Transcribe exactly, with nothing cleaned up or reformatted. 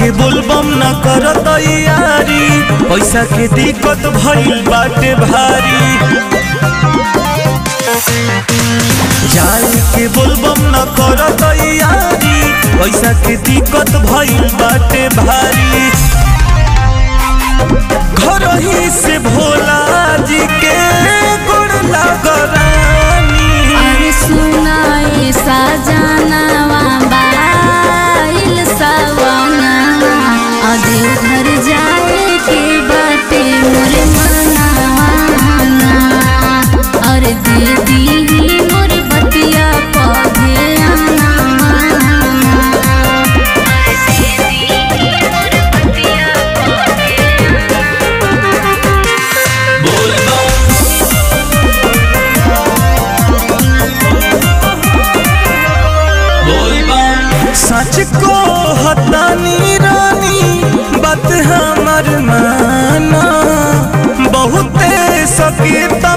के बोलबम न कर तैयारी, पैसा के दिक्कत भइल बाटे भारी। जाए के बोलबम न कर तैयारी, पैसा के दिक्कत भइल बाटे भारी। घर ही से भोला जी के गुड़ लगरानी। अरे सुनाए साजनवा बाइल सवनवा, देवघर जाए के बाटे मोर मनवा। अरे दीदी मोर बतिया पौधे सच को हतानी रानी बात हमर माना, बहुते सकेता